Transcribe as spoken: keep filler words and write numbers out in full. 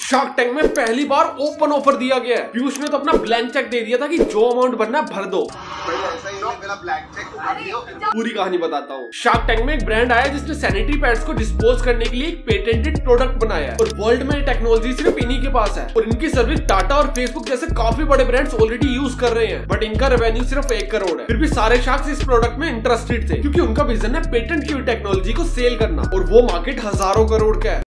Shark tank में पहली बार open offer दिया गया है। पीयूष ने तो अपना ब्लैंक चेक दे दिया था कि जो अमाउंट भरना है भर दो। पूरी कहानी बताता हूँ। शार्क टैंक में एक ब्रांड आया जिसने सैनिटरी पैड्स को डिस्पोज करने के लिए एक पेटेंटेड प्रोडक्ट बनाया है और वर्ल्ड में टेक्नोलॉजी सिर्फ इन्हीं के पास है और इनकी सर्विस टाटा और फेसबुक जैसे काफी बड़े ब्रांड्स ऑलरेडी यूज कर रहे हैं, बट इनका रेवेन्यू सिर्फ एक करोड़ है। फिर भी सारे शार्क्स इस प्रोडक्ट में इंटरेस्टेड थे क्योंकि उनका विजन है पेटेंट की हुई टेक्नोलॉजी को सेल करना और वो मार्केट हजारों करोड़ का है।